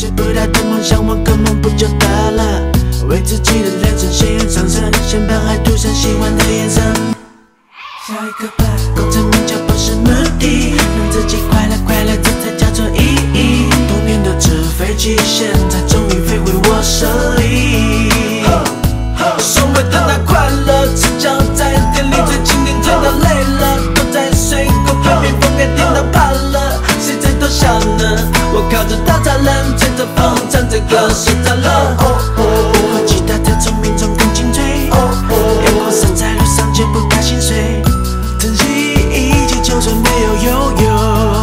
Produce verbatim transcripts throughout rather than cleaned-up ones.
追不到的梦想，我根本不就得了？为自己的人生鲜艳上升，先把爱涂上喜欢的颜色。下一个吧，功成名就不是目的，让自己快乐快乐，这才叫做意义。多年的纸飞机，现在终于飞回我手里。所谓的那快乐，赤脚在店里最经典，醉到累了，躲在水沟旁边，风给电到怕了，谁在偷笑呢？我靠着大栅栏，吹着风，唱这歌睡着了。不会吉他太聪明，总更精粹。阳光洒在路上，却不怕心碎。珍惜一切，就算没有拥有。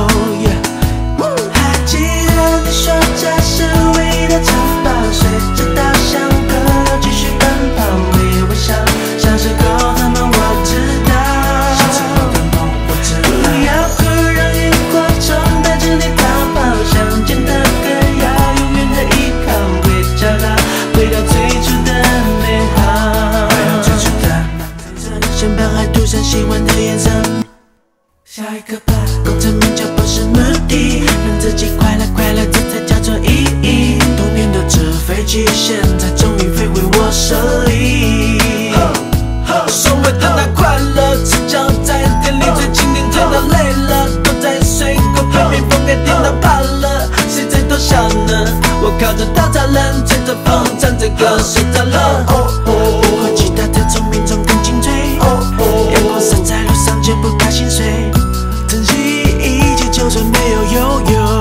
还记得你说这是唯一的城堡，随着稻香河流继续奔跑，微微笑。小时候的梦我知道，小时候的梦我知道。不要哭，让萤火虫带着你逃跑，想见的歌要永远的依靠，会找到回到最初的美好。回到最初的先把爱涂上喜欢的颜色。下一个吧，功成名就不是目的，让自己快乐快乐，这才叫做意义。多年的纸飞机，现在终于飞回我手里。所谓的那快乐，赤脚在店里最经典，醉到累了，躲在水沟旁边，风给电到怕了，谁在偷笑呢？我靠着大栅栏，吹着风，唱着歌睡着了。不会吉他太聪明，总更精粹。阳光洒在路上，却不怕心碎。珍惜一切，就算没有拥有。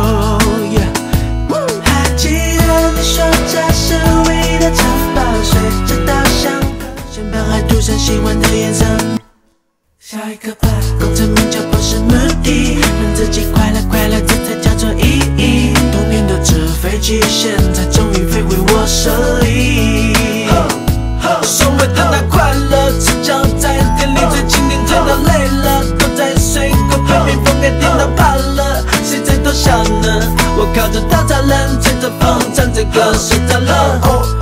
还记得你说这是唯一的城堡，随着稻香河，先把爱涂上喜欢的颜色。下一个吧，功成名就不是目的，让自己快乐快乐，这才叫做意义。多年的纸飞机，现在终于飞回我手里。所谓的那快乐，赤脚在店里最经典，醉到累了，躲在水沟旁边，风给电到怕了，谁在偷笑呢？我靠着大栅栏，吹着风，唱着歌睡着了。